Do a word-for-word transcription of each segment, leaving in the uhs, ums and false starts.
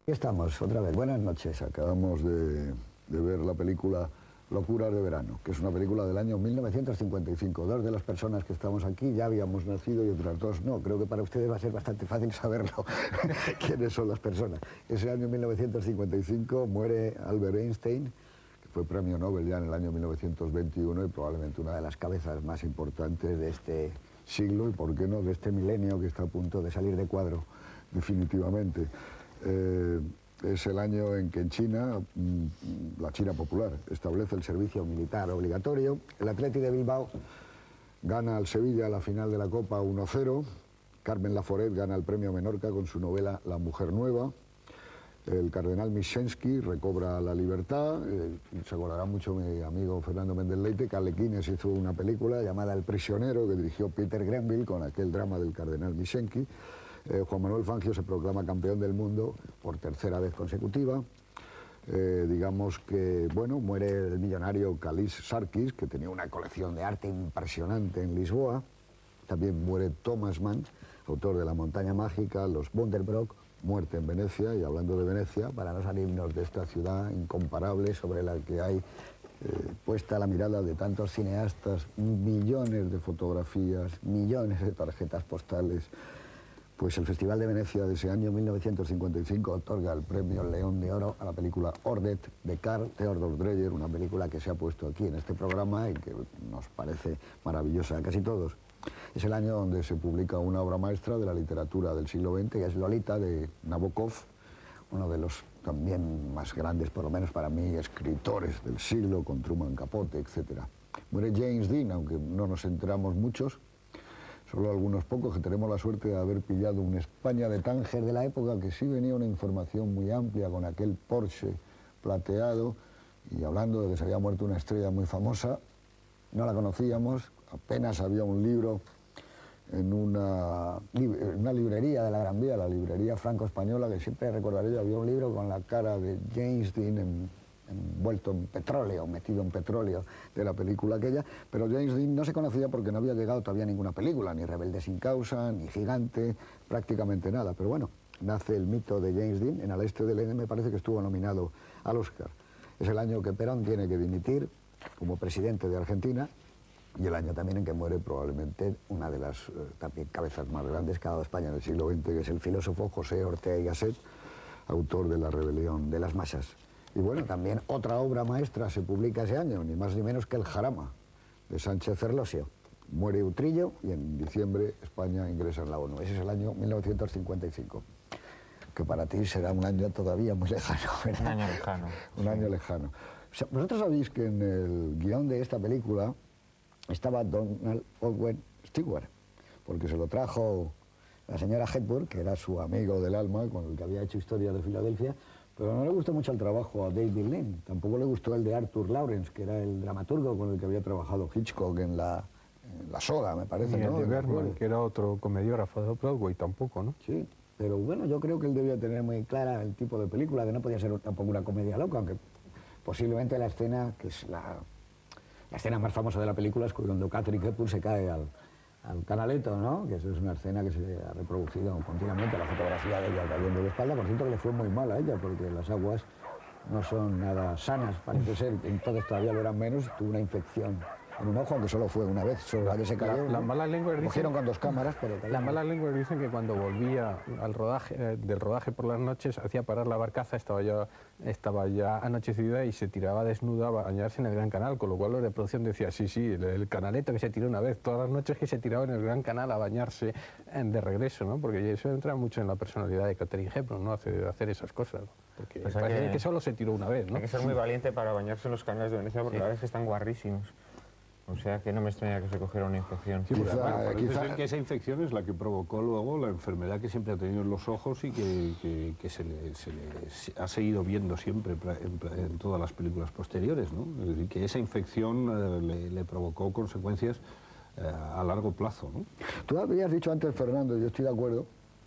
Aquí estamos, otra vez. Buenas noches. Acabamos de, de ver la película Locuras de verano, que es una película del año mil novecientos cincuenta y cinco. Dos de las personas que estamos aquí ya habíamos nacido y otras dos no. Creo que para ustedes va a ser bastante fácil saberlo, quiénes son las personas. Ese año mil novecientos cincuenta y cinco muere Albert Einstein, que fue premio Nobel ya en el año mil novecientos veintiuno y probablemente una de las cabezas más importantes de este siglo y, por qué no, de este milenio que está a punto de salir de cuadro, definitivamente. Eh, es el año en que en China, la China popular, establece el servicio militar obligatorio. El Athletic de Bilbao gana al Sevilla la final de la Copa uno cero. Carmen Laforet gana el premio Menorca con su novela La mujer nueva. El cardenal Mishensky recobra la libertad. Eh, se acordará mucho mi amigo Fernando Méndez Leite que Arlequines hizo una película llamada El prisionero, que dirigió Peter Grenville con aquel drama del cardenal Mishensky. Eh, Juan Manuel Fangio se proclama campeón del mundo por tercera vez consecutiva. Eh, digamos que, bueno, muere el millonario Kalis Sarkis, que tenía una colección de arte impresionante en Lisboa. También muere Thomas Mann, autor de La montaña mágica, Los Wunderbrock, muerte en Venecia. Y hablando de Venecia, para no salirnos de esta ciudad incomparable sobre la que hay eh, puesta la mirada de tantos cineastas, millones de fotografías, millones de tarjetas postales, pues el Festival de Venecia de ese año mil novecientos cincuenta y cinco otorga el premio León de Oro a la película Ordet de Carl Theodor Dreyer, una película que se ha puesto aquí en este programa y que nos parece maravillosa a casi todos. Es el año donde se publica una obra maestra de la literatura del siglo veinte, que es Lolita, de Nabokov, uno de los también más grandes, por lo menos para mí, escritores del siglo, con Truman Capote, etcétera. Muere James Dean, aunque no nos enteramos muchos, solo algunos pocos, que tenemos la suerte de haber pillado un España de Tánger de la época, que sí venía una información muy amplia con aquel Porsche plateado, y hablando de que se había muerto una estrella muy famosa, no la conocíamos, apenas había un libro en una, en una librería de la Gran Vía, la librería franco-española, que siempre recordaré yo, había un libro con la cara de James Dean en, envuelto en petróleo, metido en petróleo, de la película aquella, pero James Dean no se conocía porque no había llegado todavía ninguna película, ni Rebelde sin causa, ni Gigante, prácticamente nada. Pero bueno, nace el mito de James Dean. En Al este del Edén me parece que estuvo nominado al Oscar. Es el año que Perón tiene que dimitir como presidente de Argentina, y el año también en que muere probablemente una de las eh, también cabezas más grandes que ha dado España en el siglo veinte, que es el filósofo José Ortega y Gasset, autor de La rebelión de las masas. Y bueno, también otra obra maestra se publica ese año, ni más ni menos que El Jarama, de Sánchez Ferlosio. Muere Utrillo y en diciembre España ingresa en la ONU. Ese es el año mil novecientos cincuenta y cinco, que para ti será un año todavía muy lejano, ¿verdad? Un año lejano. Un sí. año lejano. O sea, vosotros sabéis que en el guión de esta película estaba Donald Owen Stewart, porque se lo trajo la señora Hepburn, que era su amigo del alma, con el que había hecho Historia de Filadelfia, pero no le gustó mucho el trabajo a David Lean. Tampoco le gustó el de Arthur Lawrence, que era el dramaturgo con el que había trabajado Hitchcock en La, en la Soga, me parece, y ¿no? el de Bergman, que era otro comediógrafo de Broadway, tampoco, ¿no? Sí, pero bueno, yo creo que él debía tener muy clara el tipo de película, que no podía ser tampoco una comedia loca, aunque posiblemente la escena, que es la, la escena más famosa de la película, es cuando Katharine Hepburn se cae al, al canaleto, ¿no? Que eso es una escena que se ha reproducido continuamente, la fotografía de ella cayendo de espalda. Por cierto, que le fue muy mal a ella, porque las aguas no son nada sanas, parece ser, entonces todavía lo eran menos, tuvo una infección en un ojo, aunque solo fue una vez, solo la que se cayó. Las ¿no? malas lenguas dicen, cogieron con dos cámaras, pero las malas lenguas dicen que cuando volvía al rodaje, eh, del rodaje por las noches, hacía parar la barcaza, estaba ya, estaba ya anochecida y se tiraba desnuda a bañarse en el Gran Canal, con lo cual los de producción decía, sí, sí, el, el canaleto que se tiró una vez, todas las noches que se tiraba en el Gran Canal a bañarse en, de regreso, ¿no? Porque eso entra mucho en la personalidad de Katharine Hepburn, ¿no? Hacer, hacer esas cosas, ¿no? Porque pues parece que, que solo se tiró una vez, ¿no? Hay que ser muy valiente para bañarse en los canales de Venecia, porque sí, la verdad es que están guarrísimos. O sea que no me extraña que se cogiera una infección. Sí, quizá, bueno, parece quizá... ser que esa infección es la que provocó luego la enfermedad que siempre ha tenido en los ojos y que, que, que se, le, se le se ha seguido viendo siempre en, en todas las películas posteriores, ¿no? Es decir, que esa infección eh, le, le provocó consecuencias eh, a largo plazo, ¿no? Tú habías dicho antes, Fernando, y yo estoy de acuerdo,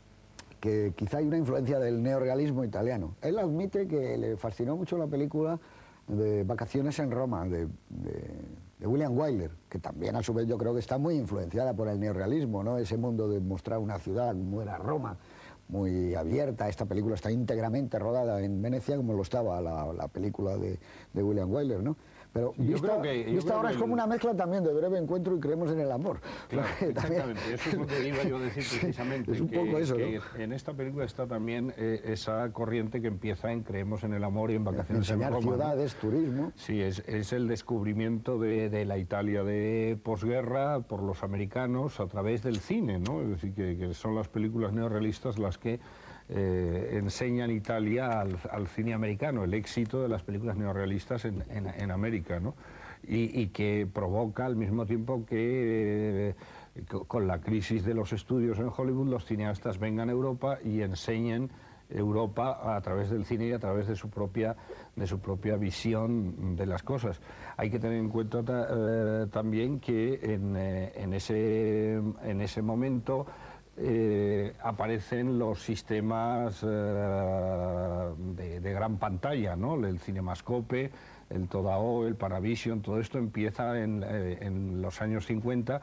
que quizá hay una influencia del neorrealismo italiano. Él admite que le fascinó mucho la película de Vacaciones en Roma, de, de, de William Wyler, que también a su vez yo creo que está muy influenciada por el neorrealismo, ¿no? Ese mundo de mostrar una ciudad como era Roma, muy abierta. Esta película está íntegramente rodada en Venecia, como lo estaba la, la película de, de William Wyler, ¿no? Pero Yo vista, creo que- yo vista creo ahora que es como el- una mezcla también de Breve Encuentro y Creemos en el Amor. Claro, Porque también- exactamente, eso es lo que iba yo a decir Sí, precisamente. es un que, poco eso, que ¿no? en esta película está también eh, esa corriente que empieza en Creemos en el amor y en Vacaciones en Enseñar Roma, ¿no? ciudades, turismo. Sí, es, es el descubrimiento de, de la Italia de posguerra por los americanos a través del cine, ¿no? Es decir, que, que son las películas neorrealistas las que eh, enseñan Italia al, al cine americano, el éxito de las películas neorrealistas en, en, en América, ¿no? Y, y que provoca al mismo tiempo que eh, con la crisis de los estudios en Hollywood los cineastas vengan a Europa y enseñen Europa a través del cine y a través de su propia, de su propia visión de las cosas. Hay que tener en cuenta ta, eh, también que en, eh, en, ese, en ese momento eh, aparecen los sistemas eh, de, de gran pantalla, ¿no? El Cinemascope, el Todao, el Panavision, todo esto empieza en, eh, en los años cincuenta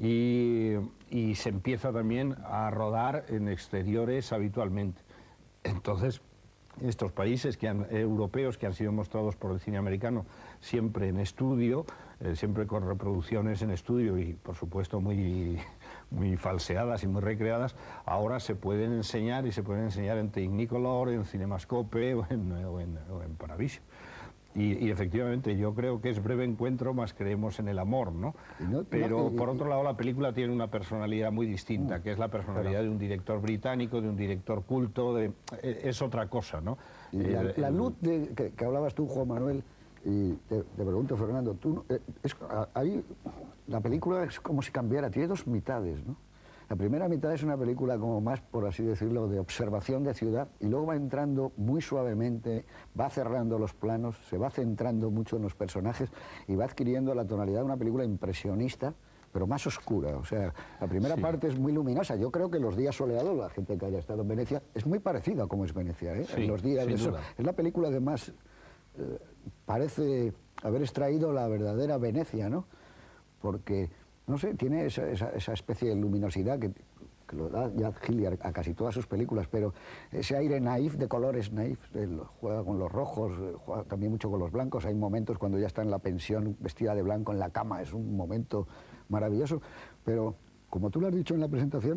y, y se empieza también a rodar en exteriores habitualmente. Entonces, estos países que han, europeos que han sido mostrados por el cine americano siempre en estudio, eh, siempre con reproducciones en estudio y por supuesto muy, muy falseadas y muy recreadas, ahora se pueden enseñar y se pueden enseñar en Technicolor, en Cinemascope o en, o en, o en Panavision. Y, y efectivamente yo creo que es Breve Encuentro más Creemos en el Amor, ¿no? No, Pero no, por otro lado la película tiene una personalidad muy distinta, que es la personalidad de un director británico, de un director culto, de, es otra cosa, ¿no? Y la, Eh, la el- luz de, que, que hablabas tú, Juan Manuel, y te, te pregunto, Fernando, tú, eh, es, a- ahí la película es como si cambiara, tiene dos mitades, ¿no? La primera mitad es una película como más, por así decirlo, de observación de ciudad, y luego va entrando muy suavemente, va cerrando los planos, se va centrando mucho en los personajes y va adquiriendo la tonalidad de una película impresionista, pero más oscura. O sea, la primera Sí. parte es muy luminosa. Yo creo que Los días soleados, la gente que haya estado en Venecia, es muy parecida a cómo es Venecia, ¿eh? Sí, En los días sin de eso. duda. Es la película que más eh, parece haber extraído la verdadera Venecia, ¿no? Porque, no sé, tiene esa, esa, esa especie de luminosidad que, que lo da Jad Hilliard a casi todas sus películas, pero ese aire naif, de colores naif, él juega con los rojos, eh, juega también mucho con los blancos. Hay momentos cuando ya está en la pensión vestida de blanco en la cama, es un momento maravilloso, pero como tú lo has dicho en la presentación,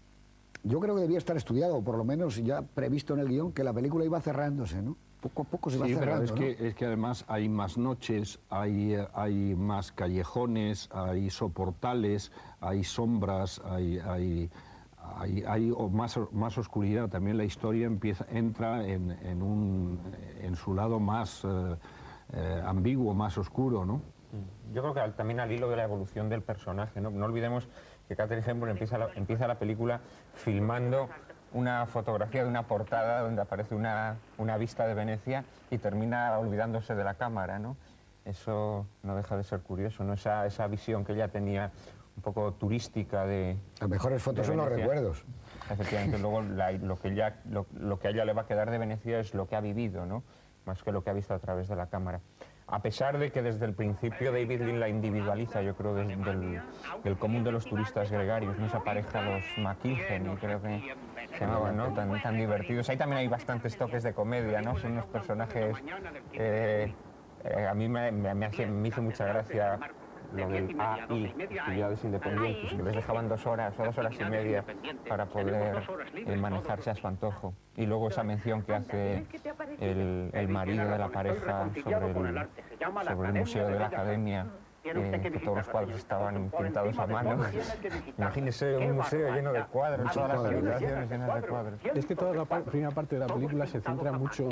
yo creo que debía estar estudiado, o por lo menos ya previsto en el guión, que la película iba cerrándose, ¿no? Poco a poco se va Sí, pero cerrando, es ¿no? que, es que además hay más noches, hay, eh, hay más callejones, hay soportales, hay sombras, hay, hay, hay, hay o más, más oscuridad. También la historia empieza, entra en, en, un, en su lado más eh, eh, ambiguo, más oscuro, ¿no? Yo creo que al- también al hilo de la evolución del personaje, ¿no? No olvidemos que Katharine Hepburn empieza la, empieza la película filmando una fotografía de una portada donde aparece una, una vista de Venecia y termina olvidándose de la cámara, ¿no? Eso no deja de ser curioso, ¿no? Esa, esa visión que ella tenía un poco turística de... Las mejores fotos de son los Venecia. recuerdos. Efectivamente, luego la- lo, que ella, lo, lo que a ella le va a quedar de Venecia es lo que ha vivido, ¿no? Más que lo que ha visto a través de la cámara. A pesar de que desde el principio David Lean la individualiza, yo creo, desde del, del común de los turistas gregarios, ¿no? Esa pareja, los McKilhen, creo que se llamaban, ¿no? Tan, tan divertidos. Ahí también hay bastantes toques de comedia, ¿no? Son unos personajes... eh, eh, a mí me, me, me hace- me hizo mucha gracia lo del A I, actividades independientes, que les dejaban dos horas o dos horas y media para poder eh, manejarse a su antojo. Y luego esa mención que hace el, el marido de la pareja sobre el, sobre el museo de la academia, eh, que todos los cuadros estaban pintados a mano. Imagínese un museo lleno de cuadros, todas las habitaciones llenas de cuadros. Es que toda la par- primera parte de la película se centra mucho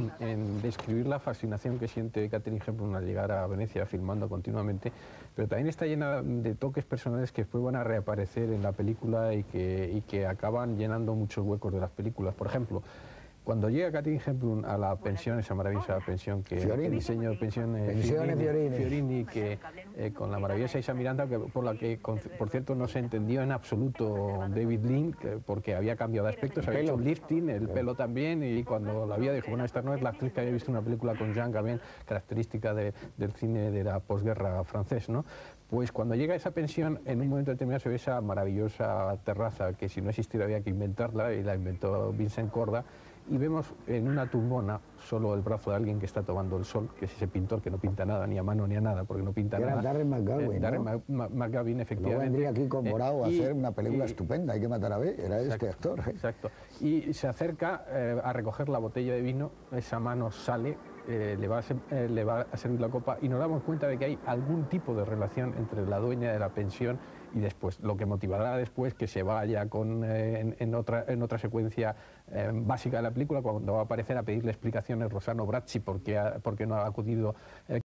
en describir la fascinación que siente Katharine Hepburn al llegar a Venecia filmando continuamente, pero también está llena de toques personales que después van a reaparecer en la película y que, y que acaban llenando muchos huecos de las películas. Por ejemplo, cuando llega Katharine Hepburn a la pensión, esa maravillosa pensión que Fiorini. el diseño de pensión eh, Pensione Fiorini. Fiorini, que eh, con la maravillosa Isa Miranda, que, por la que, con- por cierto, no se entendió en absoluto David Lean, que- porque había cambiado de aspecto, se había hecho un lifting, el pelo también, y cuando la había dijo, bueno, esta no es la actriz que había visto una película con Jean Gabin, característica de- del cine de la posguerra francés, ¿no? Pues cuando llega a esa pensión, en un momento determinado se ve esa maravillosa terraza que si no existiera había que inventarla, y la inventó Vincent Corda, y vemos en una tumbona solo el brazo de alguien que está tomando el sol, que es ese pintor que no pinta nada, ni a mano ni a nada, porque no pinta Que nada. era Darren McGavin, Eh, ¿no? Darren Ma- Ma- McGavin, Luego efectivamente. vendría aquí con Eh, Borao a y- hacer una película y- estupenda, Hay que matar a B, era Exacto, este actor. ¿eh? Exacto. Y se acerca eh, a recoger la botella de vino, esa mano sale, eh, le, va a ser- eh, le va a servir la copa y nos damos cuenta de que hay algún tipo de relación entre la dueña de la pensión y después, lo que motivará después que se vaya con, eh, en, en, otra, en otra secuencia eh, básica de la película, cuando va a aparecer a pedirle explicaciones Rossano Bracci porque, ha, porque no ha acudido eh,